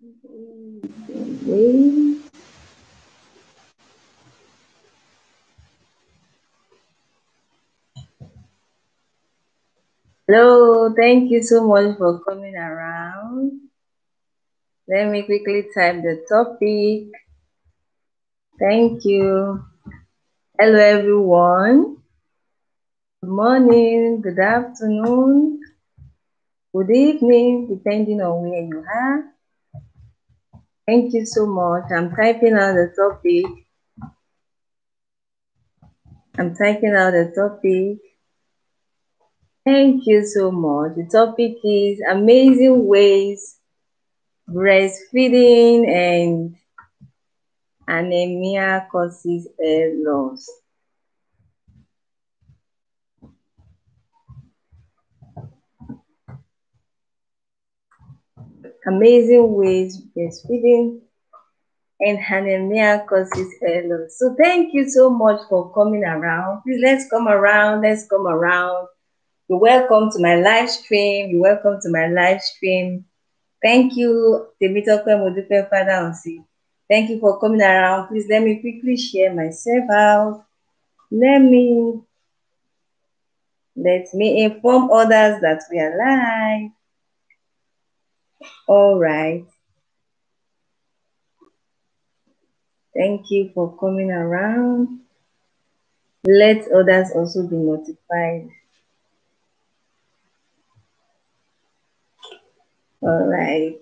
Wait. Hello, thank you so much for coming around. Let me quickly type the topic. Thank you. Hello, everyone. Good morning, good afternoon, good evening, depending on where you are. Thank you so much. I'm typing out the topic. Thank you so much. The topic is amazing ways breastfeeding and anemia causes hair loss. Amazing ways breastfeeding and anemia causes hair loss. So thank you so much for coming around. Please let's come around. You're welcome to my live stream. Thank you, Temitope Modupe Father Onsi. Thank you for coming around. Please let me quickly share myself out. Let me inform others that we are live. All right. Thank you for coming around. Let others also be notified. All right.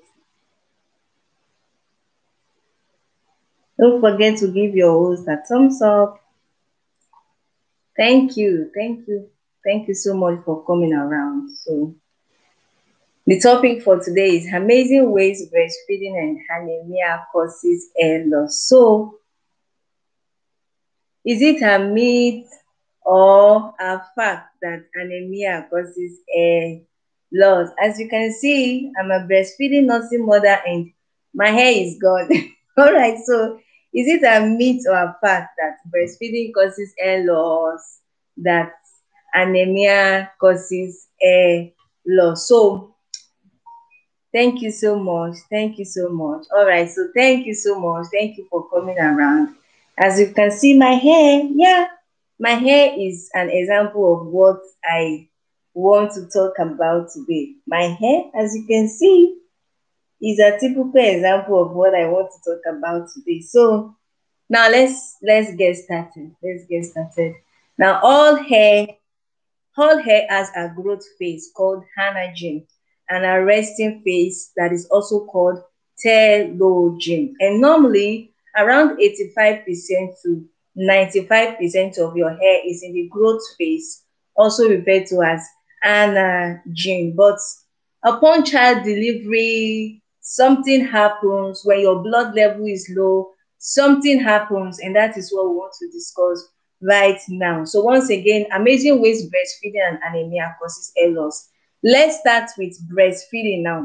Don't forget to give your host a thumbs up. Thank you. Thank you so much for coming around. So the topic for today is amazing ways breastfeeding and anemia causes hair loss. So is it a myth or a fact that anemia causes hair loss? As you can see, I'm a breastfeeding nursing mother and my hair is gone. All right, so is it a myth or a fact that breastfeeding causes hair loss, that anemia causes hair loss? So thank you so much. All right, so thank you so much. Thank you for coming around. As you can see, my hair, my hair is an example of what I want to talk about today. My hair, as you can see, is a typical example of what I want to talk about today. So now let's get started. Now all hair has a growth phase called anagen and a resting phase that is also called telogen. And normally around 85% to 95% of your hair is in the growth phase, also referred to as anagen. But upon child delivery, something happens. When your blood level is low, something happens, and that is what we want to discuss right now. So once again, amazing ways breastfeeding and anemia causes hair loss. Let's start with breastfeeding now.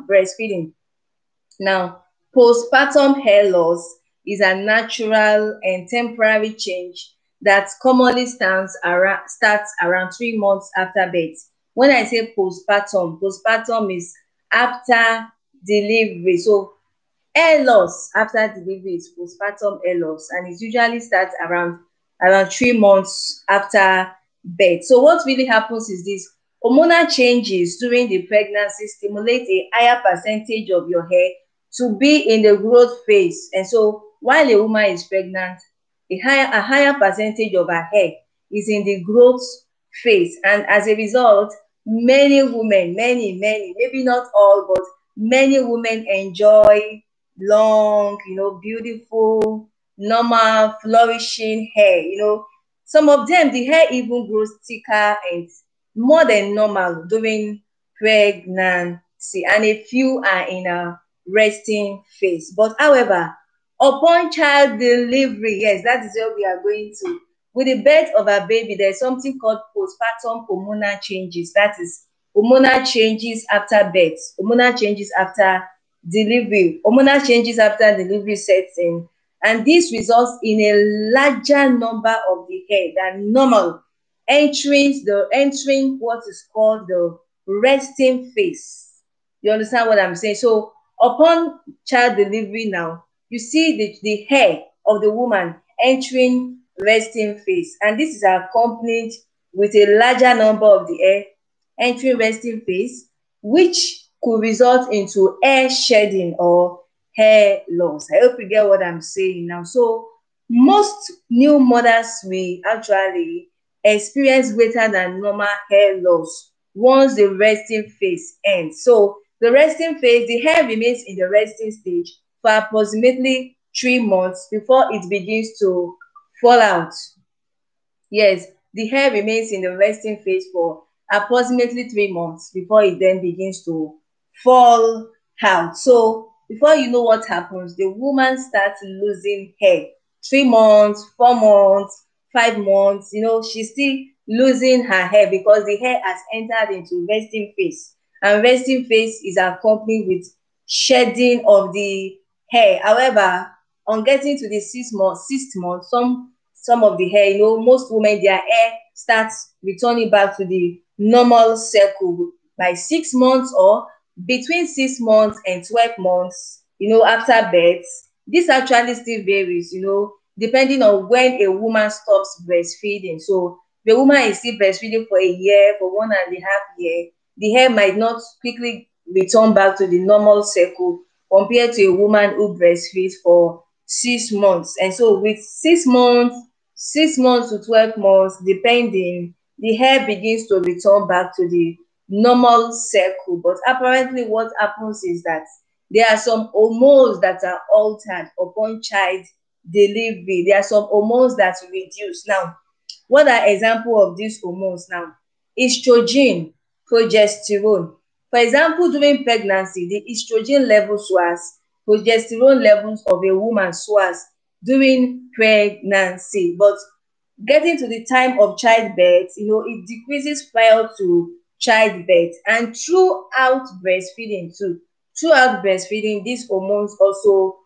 Now, postpartum hair loss is a natural and temporary change that commonly starts around 3 months after birth. When I say postpartum is after delivery. So hair loss after delivery is postpartum hair loss, and it usually starts around 3 months after birth. So what really happens is this: hormonal changes during the pregnancy stimulate a higher percentage of your hair to be in the growth phase. And so while a woman is pregnant, a higher percentage of her hair is in the growth phase. And as a result, many women, maybe not all, but many women enjoy long, beautiful, normal, flourishing hair. Some of them, the hair even grows thicker and more than normal during pregnancy, and a few are in a resting phase. But however, upon child delivery, yes, that is where we are going to. With the birth of a baby, there's something called postpartum hormonal changes. That is hormonal changes after birth, hormonal changes after delivery. Hormonal changes after delivery sets in, and this results in a larger number of the hair than normal, entering what is called the resting phase. You understand what I'm saying? So Upon child delivery now, you see the hair of the woman entering resting phase, and this is accompanied with a larger number of the hair entering resting phase, which could result into hair shedding or hair loss. I hope you get what I'm saying now. So most new mothers will actually experience greater than normal hair loss once the resting phase ends. So the resting phase, the hair remains in the resting stage for approximately 3 months before it begins to fall out. Yes, the hair remains in the resting phase for approximately 3 months before it then begins to fall out. So before you know what happens, the woman starts losing hair. 3 months, 4 months, 5 months, she's still losing her hair because the hair has entered into resting phase. And resting phase is accompanied with shedding of the hair. However, on getting to the sixth month, some of the hair, most women, their hair starts returning back to the normal circle by 6 months or between 6 months and 12 months, after birth. This actually still varies, depending on when a woman stops breastfeeding. So the woman is still breastfeeding for a year, for 1.5 years, the hair might not quickly return back to the normal circle compared to a woman who breastfeeds for 6 months. And so with 6 months, 6 months to 12 months, depending, the hair begins to return back to the normal circle. But apparently, what happens is that there are some hormones that are altered upon child delivery. There are some hormones that reduce. Now, what are example of these hormones now? Estrogen, progesterone. For example, during pregnancy, the estrogen levels soars, progesterone levels of a woman soars during pregnancy. But getting to the time of childbirth, it decreases prior to childbirth and throughout breastfeeding too. Throughout breastfeeding, these hormones also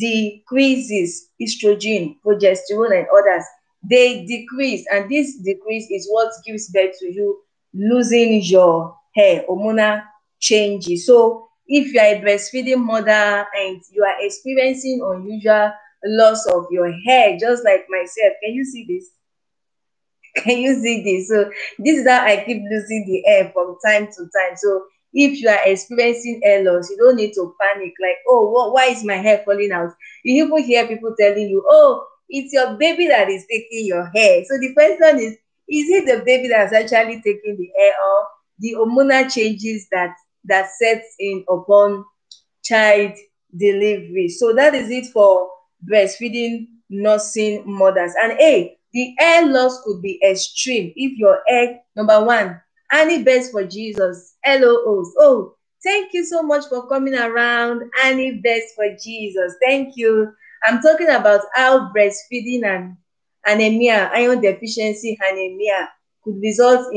decreases. Estrogen, progesterone, and others, they decrease, and this decrease is what gives birth to you losing your hair, hormonal changes. So if you are a breastfeeding mother and you are experiencing unusual loss of your hair, just like myself, can you see this? Can you see this? So this is how I keep losing the hair from time to time. So if you are experiencing hair loss, you don't need to panic like, oh, why is my hair falling out? You even hear people telling you, oh, it's your baby that is taking your hair. So the question is it the baby that's actually taking the hair, or the hormonal changes that sets in upon child delivery? So that is it for breastfeeding nursing mothers. And hey, the hair loss could be extreme if your hair, number one, Annie Best for Jesus, LOOs. Oh, thank you so much for coming around, Annie Best for Jesus. Thank you. I'm talking about how breastfeeding and anemia, iron deficiency anemia, could result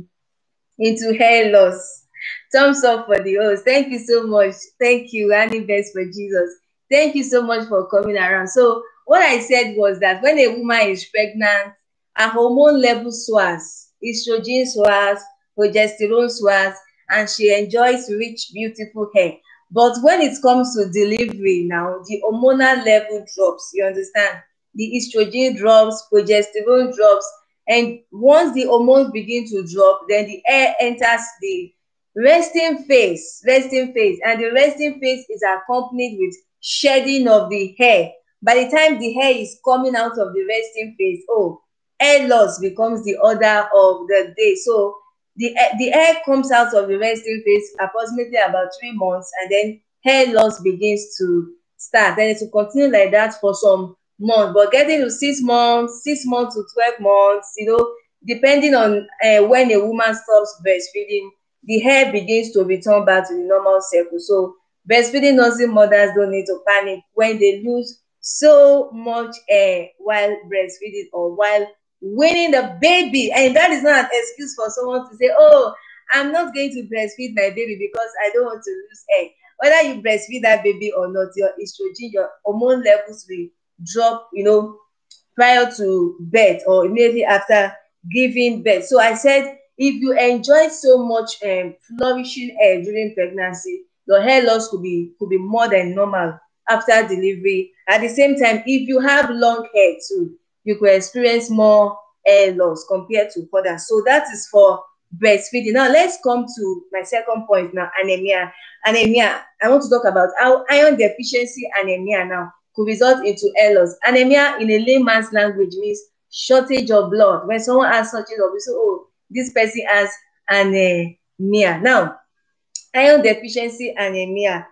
into hair loss. Thumbs up for the host. Thank you so much. Thank you, Annie Best for Jesus. Thank you so much for coming around. So what I said was that when a woman is pregnant, her hormone level soars, estrogen soars, progesterone soars, and she enjoys rich, beautiful hair. But when it comes to delivery now, the hormonal level drops. You understand? The estrogen drops, progesterone drops, and once the hormones begin to drop, then the hair enters the resting phase, and the resting phase is accompanied with shedding of the hair. By the time the hair is coming out of the resting phase, oh, hair loss becomes the order of the day. So the hair comes out of the resting phase approximately about 3 months, and then hair loss begins to start, and it will continue like that for some months. But getting to 6 months, 6 months to 12 months, depending on when a woman stops breastfeeding, the hair begins to return back to the normal circle. So breastfeeding nursing mothers don't need to panic when they lose so much hair while breastfeeding or while weaning the baby. And that is not an excuse for someone to say, oh, I'm not going to breastfeed my baby because I don't want to lose hair. Whether you breastfeed that baby or not, your estrogen, your hormone levels will drop, prior to birth or immediately after giving birth. So I said, if you enjoy so much flourishing hair during pregnancy, your hair loss could be more than normal after delivery. At the same time, if you have long hair too, you could experience more hair loss compared to others. So that is for breastfeeding. Now let's come to my second point now, anemia. Anemia, I want to talk about how iron deficiency anemia now could result into hair loss. Anemia in a layman's language means shortage of blood. When someone has shortage of blood, so oh, this person has anemia. Now, iron deficiency anemia.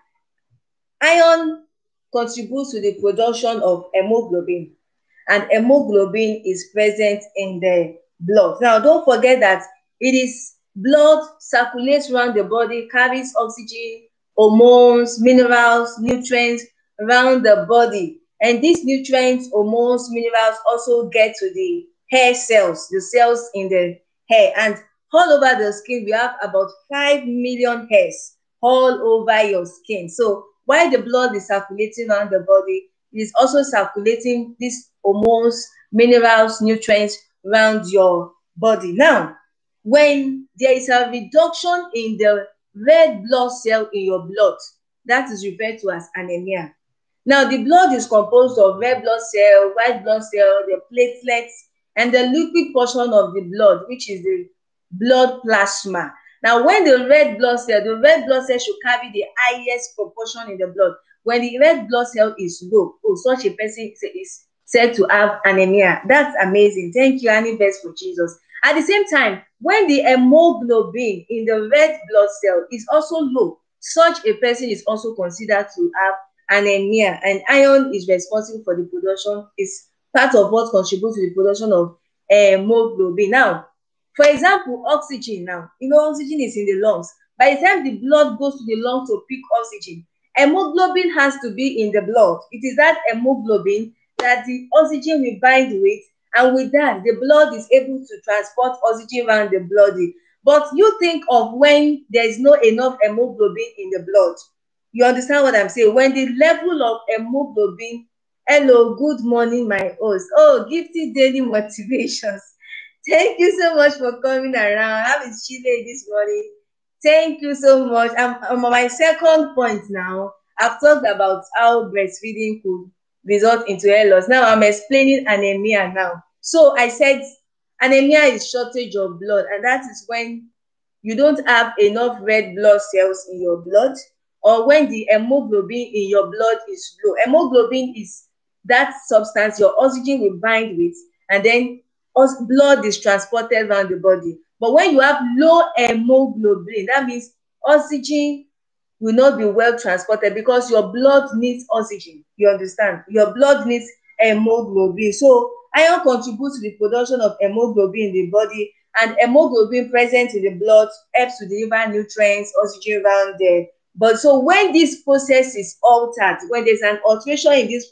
Iron contributes to the production of hemoglobin, and hemoglobin is present in the blood. Now, don't forget that it is blood circulates around the body, carries oxygen, hormones, minerals, nutrients around the body. And these nutrients, hormones, minerals also get to the hair cells, the cells in the hair. And all over the skin, we have about 5 million hairs all over your skin. So while the blood is circulating around the body, it is also circulating these hormones, minerals, nutrients around your body. Now, when there is a reduction in the red blood cell in your blood, that is referred to as anemia. Now, the blood is composed of red blood cell, white blood cell, the platelets, and the liquid portion of the blood, which is the blood plasma. Now, when the red blood cell should carry the highest proportion in the blood. When the red blood cell is low, oh, such a person is said to have anemia. That's amazing. Thank you, Annie Best, for Jesus. At the same time, when the hemoglobin in the red blood cell is also low, such a person is also considered to have anemia. And iron is responsible for the production, is part of what contributes to the production of hemoglobin. Now, for example, oxygen now. You know, oxygen is in the lungs. By the time the blood goes to the lungs to pick oxygen, hemoglobin has to be in the blood. It is that hemoglobin that the oxygen will bind with, and with that, the blood is able to transport oxygen around the body. But you think of when there is not enough hemoglobin in the blood. You understand what I'm saying? When the level of hemoglobin, hello, good morning, my host. Oh, Gifty Daily Motivations. Thank you so much for coming around. How is Chile this morning? Thank you so much. I'm on my second point now. I've talked about how breastfeeding could result into hair loss. Now I'm explaining anemia now. So I said anemia is shortage of blood, and that is when you don't have enough red blood cells in your blood, or when the hemoglobin in your blood is low. Hemoglobin is that substance your oxygen will bind with, and then blood is transported around the body. But when you have low hemoglobin, that means oxygen will not be well transported because your blood needs oxygen. You understand? Your blood needs hemoglobin. So iron contributes to the production of hemoglobin in the body, and hemoglobin present in the blood helps to deliver nutrients, oxygen around there. But so when this process is altered, when there's an alteration in this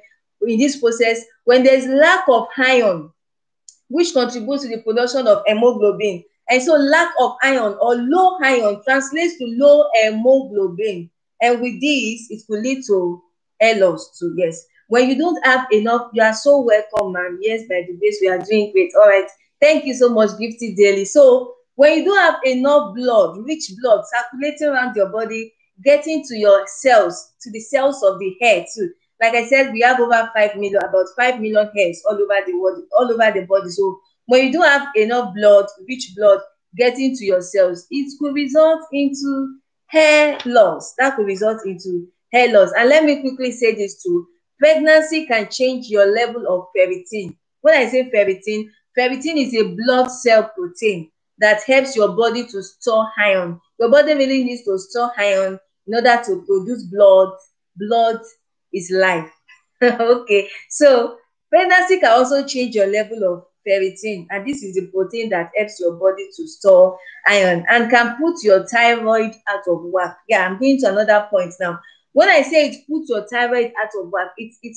process, when there's lack of iron, which contributes to the production of hemoglobin. And so lack of iron or low iron translates to low hemoglobin. And with this, it could lead to hair loss too. Yes. When you don't have enough, you are so welcome, ma'am. Yes, by the grace, we are doing great. All right. Thank you so much, Gifty Daily. So when you don't have enough blood, rich blood circulating around your body, getting to your cells, to the cells of the hair too. Like I said, we have over 5 million, about 5 million hairs all over the world, all over the body. So when you don't have enough blood, rich blood getting to your cells, it could result into hair loss. That could result into hair loss. And let me quickly say this too. Pregnancy can change your level of ferritin. When I say ferritin, ferritin is a blood cell protein that helps your body to store iron. Your body really needs to store iron in order to produce blood. Blood is life. Okay, so pregnancy can also change your level of ferritin, and this is the protein that helps your body to store iron and can put your thyroid out of whack. Yeah, I'm going to another point now. When I say it puts your thyroid out of whack,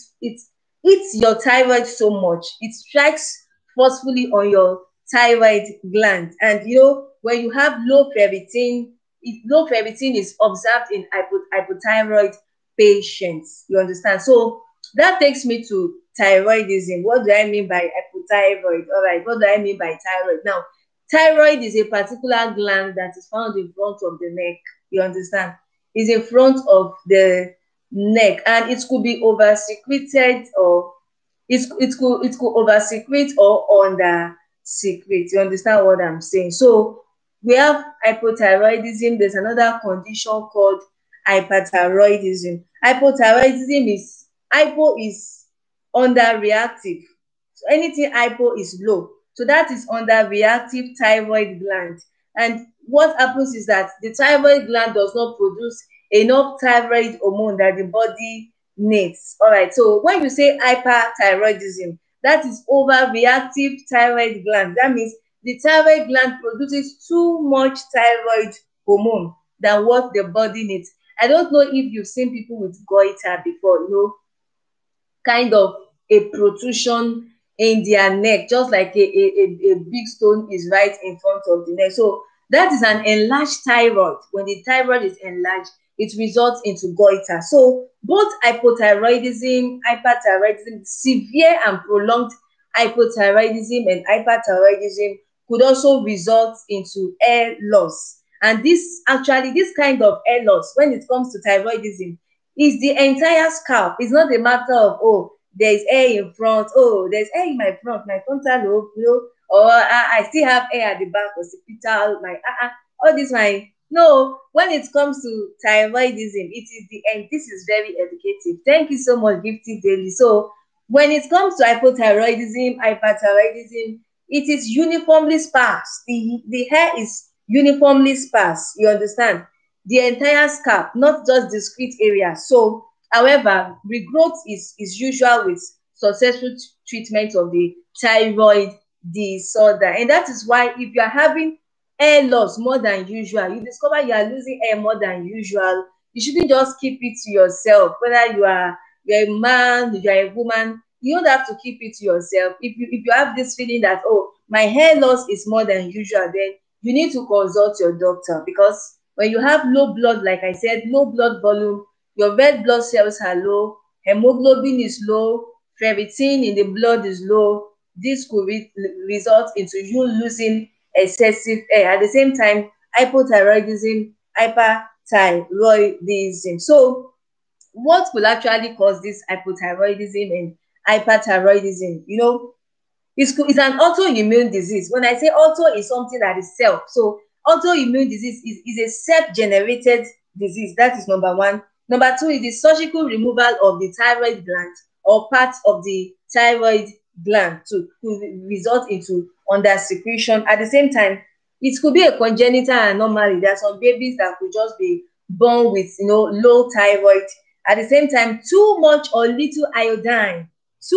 it's your thyroid so much. It strikes forcefully on your thyroid gland. And you know, when you have low ferritin, low ferritin is observed in hypothyroid patients. You understand? So that takes me to thyroidism. What do I mean by hypothyroid? All right, what do I mean by thyroid? Now, thyroid is a particular gland that is found in front of the neck. You understand? is in front of the neck, and it could be over secreted, or it could over secrete or under secrete. You understand what I'm saying? So we have hypothyroidism. There's another condition called hyperthyroidism. Hypothyroidism is, hypo is underreactive. So anything hypo is low. So that is underreactive thyroid gland. And what happens is that the thyroid gland does not produce enough thyroid hormone that the body needs. All right. So when you say hyperthyroidism, that is overreactive thyroid gland. That means the thyroid gland produces too much thyroid hormone than what the body needs. I don't know if you've seen people with goiter before, kind of a protrusion in their neck, just like a big stone is right in front of the neck. So that is an enlarged thyroid. When the thyroid is enlarged, it results into goiter. So both hypothyroidism, hyperthyroidism, severe and prolonged hypothyroidism and hyperthyroidism could also result into hair loss. And this kind of hair loss, when it comes to thyroidism, is the entire scalp. It's not a matter of, oh, there's hair in front, oh, there's hair in my front, my frontal lobe, or I still have hair at the back, occipital, my all this, my no. When it comes to thyroidism, it is the end. This is very educative. Thank you so much, Gifty Daily. So when it comes to hypothyroidism, hyperthyroidism, it is uniformly sparse. The hair is uniformly sparse. You understand? The entire scalp, not just discrete areas. So, however, regrowth is usual with successful treatment of the thyroid disorder. And that is why if you are having hair loss more than usual, you discover you are losing hair more than usual, you shouldn't just keep it to yourself. Whether you're a man, you're a woman, you don't have to keep it to yourself. If you have this feeling that, oh, my hair loss is more than usual, then you need to consult your doctor, because when you have low blood, like I said, low blood volume, your red blood cells are low, hemoglobin is low, ferritin in the blood is low. This could result into you losing excessive hair. At the same time, hypothyroidism, hyperthyroidism. So what could actually cause this hypothyroidism and hyperthyroidism? It's an autoimmune disease. When I say auto, is something that is self. So autoimmune disease is a self-generated disease. That is number one. Number two is the surgical removal of the thyroid gland or parts of the thyroid gland to result into under secretion. At the same time, it could be a congenital anomaly. There are some babies that could just be born with low thyroid. At the same time, too much or little iodine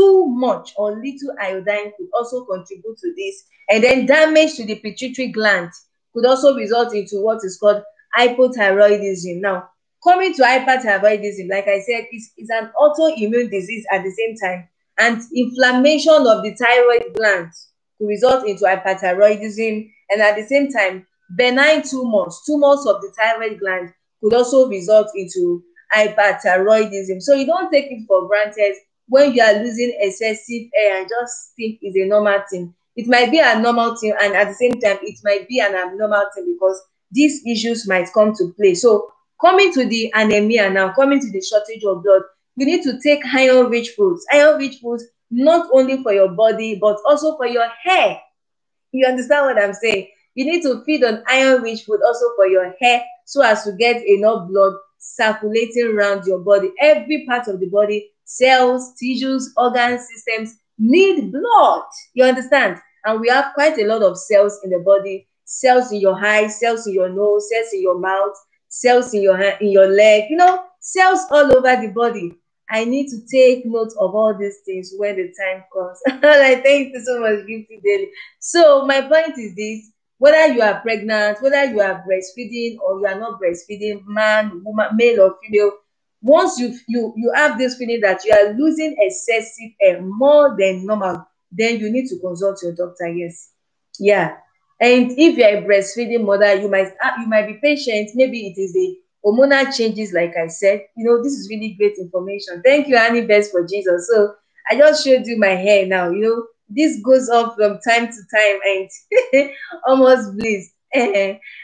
could also contribute to this. And then damage to the pituitary gland could also result into what is called hypothyroidism. Now, coming to hyperthyroidism, like I said, is an autoimmune disease at the same time, and inflammation of the thyroid gland could result into hyperthyroidism. And at the same time, benign tumors of the thyroid gland could also result into hyperthyroidism. So you don't take it for granted when you are losing excessive hair and just think it's a normal thing. It might be a normal thing, and at the same time, it might be an abnormal thing, because these issues might come to play. So coming to the anemia now, coming to the shortage of blood, you need to take iron-rich foods. Iron-rich foods not only for your body, but also for your hair. You understand what I'm saying? You need to feed on iron-rich food also for your hair, so as to get enough blood circulating around your body. Every part of the body, cells, tissues, organs, systems need blood. You understand? And we have quite a lot of cells in the body. Cells in your eyes, cells in your nose, cells in your mouth, cells in your hand, in your leg. Cells all over the body. I need to take note of all these things when the time comes. Like, thank you so much, Gifty Daily. So my point is this: whether you are pregnant, whether you are breastfeeding or you are not breastfeeding, man, woman, male or female, once you have this feeling that you are losing excessive hair more than normal, then you need to consult your doctor. Yes, yeah. And if you're a breastfeeding mother, you might be patient. Maybe it is the hormonal changes, like I said. This is really great information. Thank you, Annie Best for Jesus. So I just showed you my hair now. This goes up from time to time and almost bleeds.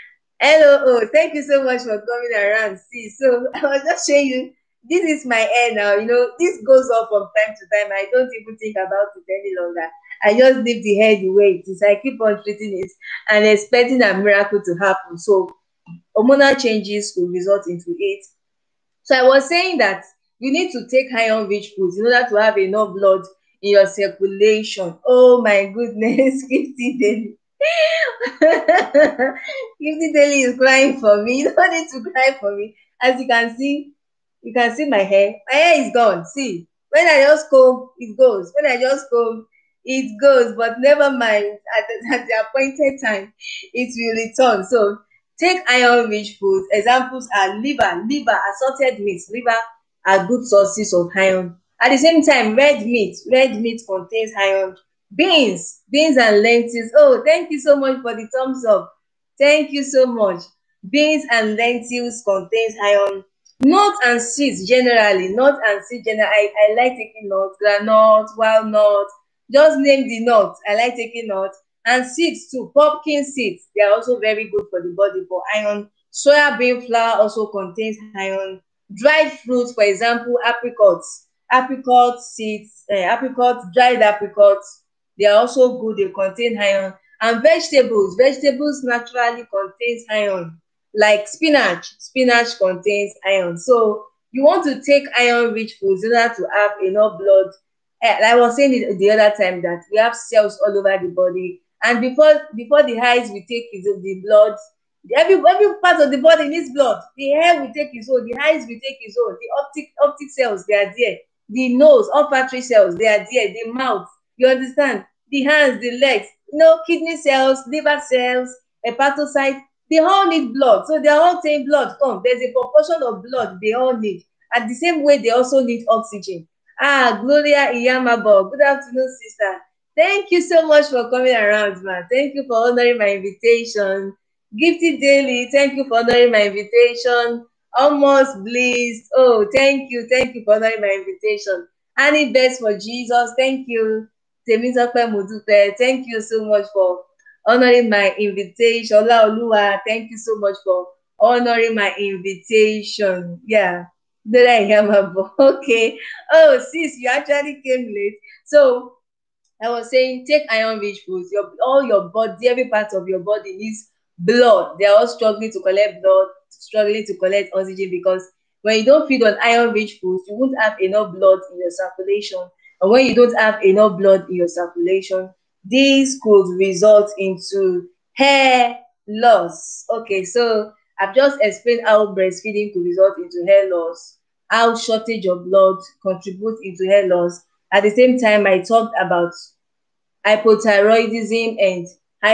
Hello, oh, thank you so much for coming around. See, so I was just showing you, this is my hair now. This goes up from time to time. I don't even think about it any longer. I just leave the hair the way it is. I keep on treating it and expecting a miracle to happen. So hormonal changes will result into it. So I was saying that you need to take iron-rich foods in order to have enough blood in your circulation. Oh my goodness, Gifty Daily. Gifty Daily is crying for me. You don't need to cry for me. As you can see my hair. My hair is gone. See, when I just comb, it goes. When I just comb, it goes. But never mind. At the appointed time, it will return. So take iron-rich foods. Examples are liver, assorted meats. Liver are good sources of iron. At the same time, red meat. Red meat contains iron. Beans and lentils. Oh, thank you so much for the thumbs up. Thank you so much. Beans and lentils contains iron. Nuts and seeds generally. Nuts and seeds generally. I like taking nuts, groundnut, walnut. Just name the nuts. I like taking nuts. And seeds too. Pumpkin seeds. They are also very good for the body for iron. Soya bean flour also contains iron. Dried fruits, for example, apricots. Apricot seeds, dried apricots, they are also good. They contain iron. And vegetables naturally contains iron, like spinach. Spinach contains iron. So you want to take iron-rich foods in order to have enough blood. Like I was saying it the other time that we have cells all over the body, and before the eyes we take is the blood. Every part of the body needs blood. The hair will take its own, the eyes will take its own, the optic cells, they are there, the nose, olfactory cells, they are there, the mouth, you understand, the hands, the legs, kidney cells, liver cells, hepatocyte, they all need blood. So they are all saying blood come. There's a proportion of blood they all need. At the same way, they also need oxygen. Gloria Iyamabo, good afternoon, sister. Thank you so much for coming around, man. Thank you for honoring my invitation. Gifty Daily, thank you for honoring my invitation. Almost Bliss, oh, thank you for honoring my invitation. Annie Best for Jesus, thank you. Temitope Mudupe, thank you so much for honoring my invitation. Olaoluwa, thank you so much for honoring my invitation. Yeah, did I hear my voice? Okay. Oh, sis, you actually came late. So I was saying, take iron-rich foods. All your body, every part of your body needs blood. They are all struggling to collect blood, struggling to collect oxygen because when you don't feed on iron-rich foods, you won't have enough blood in your circulation. And when you don't have enough blood in your circulation, this could result into hair loss. Okay, so I've just explained how breastfeeding could result into hair loss, how shortage of blood contributes into hair loss. At the same time, I talked about hypothyroidism and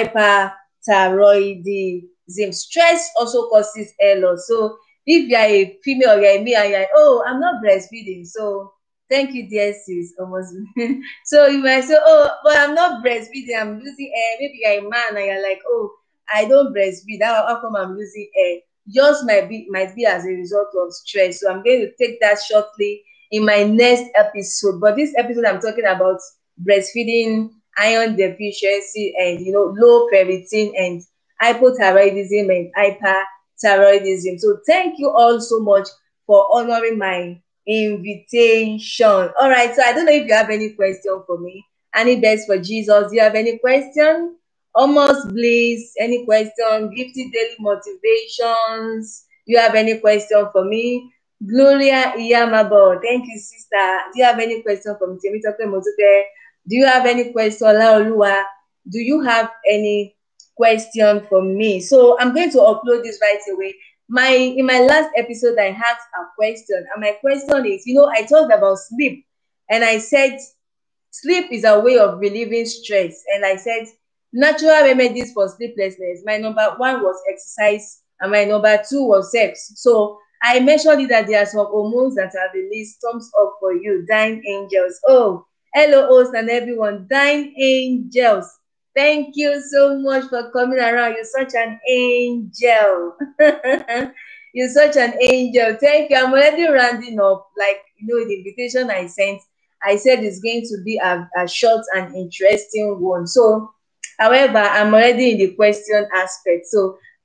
hyperthyroidism. Stress also causes hair loss. So if you are a female, you are a male, and you are, oh, I'm not breastfeeding. So thank you, dear sis. Almost. So you might say, oh, but I'm not breastfeeding. I'm losing hair. Maybe you're a man and you're like, oh, I don't breastfeed. How come I'm losing hair? Just might be as a result of stress. So I'm going to take that shortly in my next episode. But this episode I'm talking about breastfeeding, iron deficiency, and low ferritin and hypothyroidism and hyperthyroidism. So thank you all so much for honoring my invitation. All right, so I don't know if you have any question for me. Annie Best for Jesus, do you have any question? Almost Bliss, any question? Gifted Daily Motivations, do you have any question for me? Gloria Iyamabo, thank you, sister. Do you have any question for me? Temitope Motupe, do you have any question? Olaoluwa, do you have any question for me? So I'm going to upload this right away. In my last episode, I asked a question, and my question is, I talked about sleep, and I said sleep is a way of relieving stress, and I said natural remedies for sleeplessness. My number one was exercise, and my number two was sex. So I mentioned that there are some hormones that are released. Thumbs up for you, Dying Angels. Oh, hello, host and everyone. Dying Angels. Thank you so much for coming around. You're such an angel. You're such an angel. Thank you. I'm already rounding up. Like, the invitation I sent, I said it's going to be a short and interesting one. So, however, I'm already in the question aspect. So,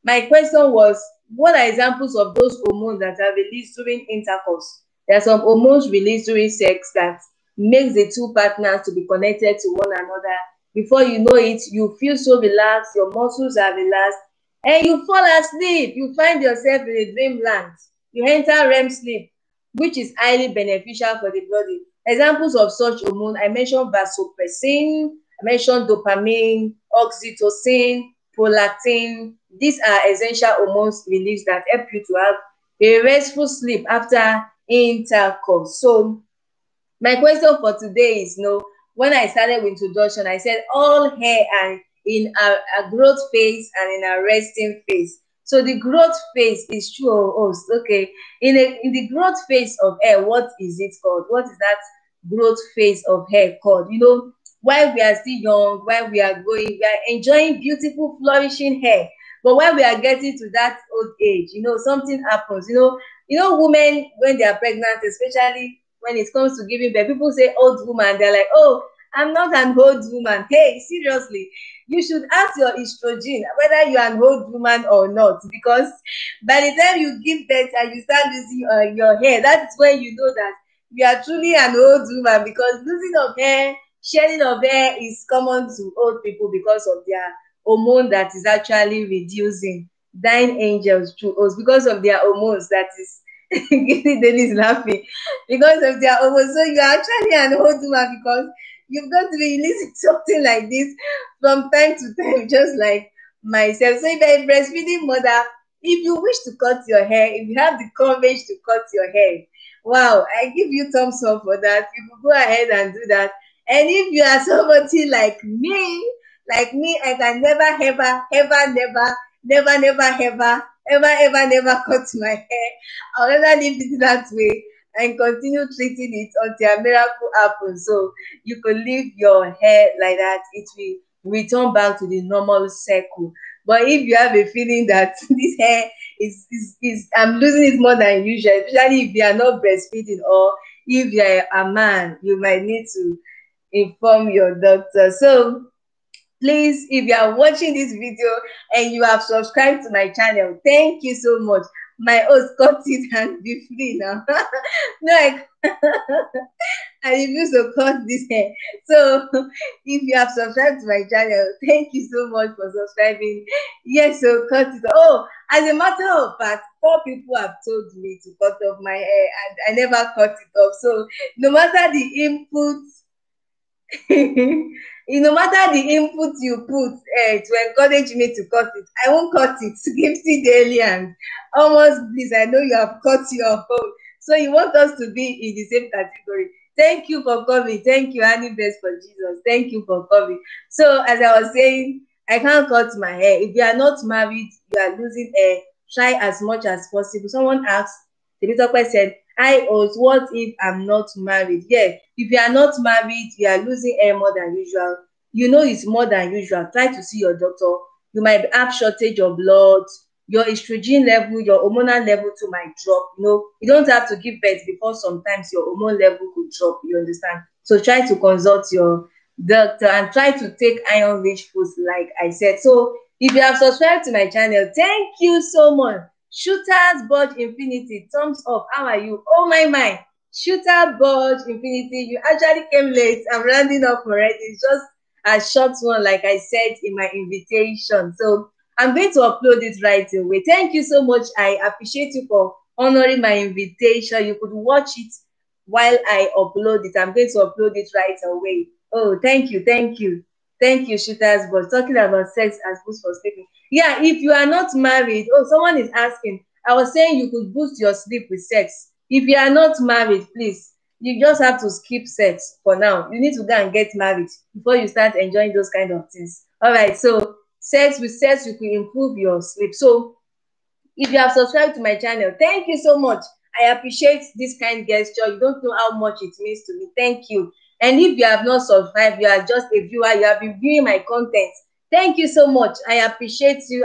My question was, what are examples of those hormones that are released during intercourse? There are some hormones released during sex that makes the two partners to be connected to one another. Before you know it, you feel so relaxed, your muscles are relaxed, and you fall asleep. You find yourself in a dreamland. You enter REM sleep, which is highly beneficial for the body. Examples of such hormone, I mentioned vasopressin, I mentioned dopamine, oxytocin, prolactin. These are essential hormones released that help you to have a restful sleep after intercourse. So my question for today is, when I started with introduction, I said all hair are in a growth phase and in a resting phase. So the growth phase is true or false? Okay. In the growth phase of hair, what is it called? What is that growth phase of hair called? While we are still young, while we are growing, we are enjoying beautiful, flourishing hair. But when we are getting to that old age, something happens. Women, when they are pregnant, especially when it comes to giving birth, people say old woman. They're like, oh, I'm not an old woman. Hey, seriously, you should ask your estrogen whether you're an old woman or not, because by the time you give birth and you start losing your hair, that's when you know that you are truly an old woman, because losing of hair, shedding of hair is common to old people because of their hormone that is actually reducing. Dying angels through us because of their hormones that is Giddy Daily is laughing because of their hormones. So you are actually an old woman because you've got to be releasing something like this from time to time, just like myself. So if you're a breastfeeding mother, if you wish to cut your hair, if you have the courage to cut your hair, wow, I give you thumbs up for that. You can go ahead and do that. And if you are somebody like me, I can never, ever, ever, never, never, never, ever, never cut my hair. I'll rather leave it that way and continue treating it until a miracle happens. So you could leave your hair like that, it will return back to the normal circle. But if you have a feeling that this hair is I'm losing it more than usual, especially if you are not breastfeeding, or if you are a man, you might need to inform your doctor. So please, if you are watching this video and you have subscribed to my channel, thank you so much. My host, cut it and be free now. No, I refuse to cut this hair. So if you have subscribed to my channel, thank you so much for subscribing. Yes, so cut it. Oh, as a matter of fact, 4 people have told me to cut off my hair and I never cut it off. So no matter the input no matter the input you put to encourage me to cut it, I won't cut it. Gifty Daily and Almost Bliss, I know you have cut your own. So you want us to be in the same category. Thank you for coming. Thank you, Annie Best for Jesus. Thank you for coming. So as I was saying, I can't cut my hair. If you are not married, you are losing hair. Try as much as possible. Someone asked, the little question, I host, what if I'm not married? Yeah, if you are not married, you are losing hair more than usual. It's more than usual. Try to see your doctor. You might have shortage of blood. Your estrogen level, your hormonal level too might drop. You don't have to give birth before sometimes your hormone level could drop. You understand? So try to consult your doctor and try to take iron-rich foods, like I said. So if you have subscribed to my channel, thank you so much. Shooters Budge Infinity, thumbs up. How are you? Oh my. Shooter Budge Infinity, you actually came late. I'm rounding up already. It's just a short one, like I said in my invitation. So I'm going to upload it right away. Thank you so much. I appreciate you for honoring my invitation. You could watch it while I upload it. I'm going to upload it right away. Oh, thank you. Thank you, Shooters Budge. Talking about sex as boost for sleeping. Yeah, if you are not married, someone is asking. I was saying you could boost your sleep with sex. If you are not married, please, you just have to skip sex for now. You need to go and get married before you start enjoying those kind of things. All right, so with sex, you can improve your sleep. So if you have subscribed to my channel, thank you so much. I appreciate this kind gesture. You don't know how much it means to me. Thank you. And if you have not subscribed, you are just a viewer, you have been viewing my content, thank you so much. I appreciate you.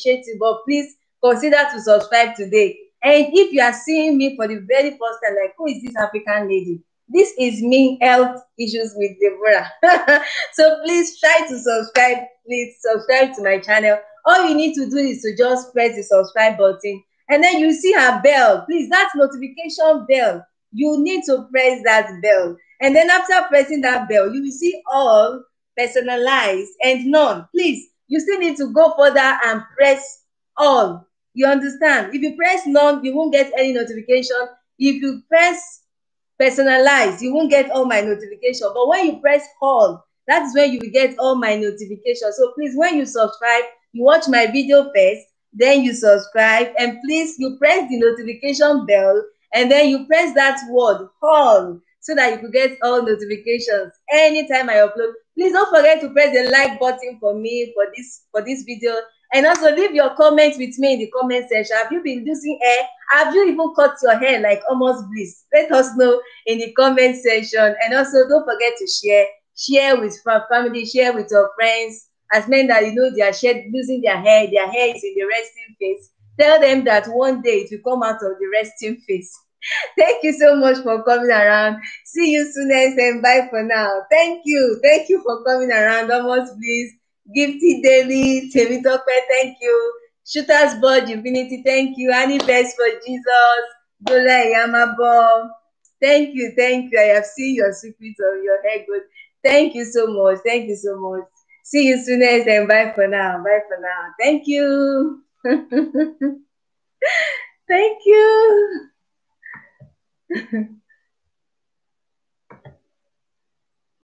But please consider to subscribe today. And if you are seeing me for the very first time, like, who is this African lady? This is me, Health Issues with Deborah. So please try to subscribe. Please subscribe to my channel. All you need to do is to just press the subscribe button, and then you see her bell. Please, that notification bell, you need to press that bell. And then after pressing that bell, you will see all, personalized, and none. Please, you still need to go further and press all. You understand? If you press none, you won't get any notification. If you press personalized, you won't get all my notification. But when you press all, that is when you will get all my notifications. So please, when you subscribe, you watch my video first, then you subscribe, and please, you press the notification bell, and then you press that word all, so that you could get all notifications anytime I upload. Please don't forget to press the like button for me for this video, and also leave your comments with me in the comment section. Have you been using hair? Have you even cut your hair like Almost Bliss? Let us know in the comment section. And also, don't forget to share with family, share with your friends. As men that you know they are losing their hair is in the resting phase. Tell them that one day it will come out of the resting phase. Thank you so much for coming around. See you soon next time. Bye for now. Thank you. Thank you for coming around. Almost Bliss, Gifty Daily, Temitope, thank you. Shooter's Board Divinity, thank you. Annie Best for Jesus, Dola Yamabo. Thank you, thank you. I have seen your secrets of your hair good. Thank you so much. Thank you so much. See you soon next time. Bye for now. Bye for now. Thank you. Thank you.